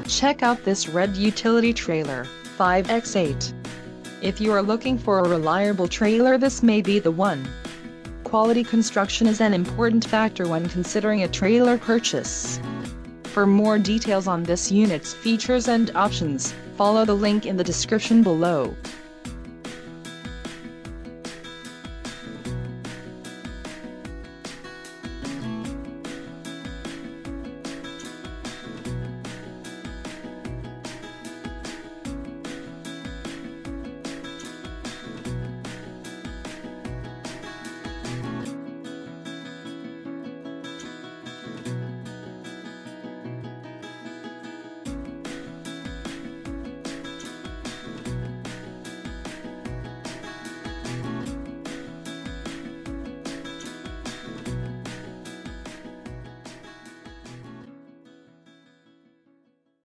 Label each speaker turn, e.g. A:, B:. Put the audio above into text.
A: Check out this red utility trailer, 5x8. If you are looking for a reliable trailer, this may be the one. Quality construction is an important factor when considering a trailer purchase. For more details on this unit's features and options, follow the link in the description below.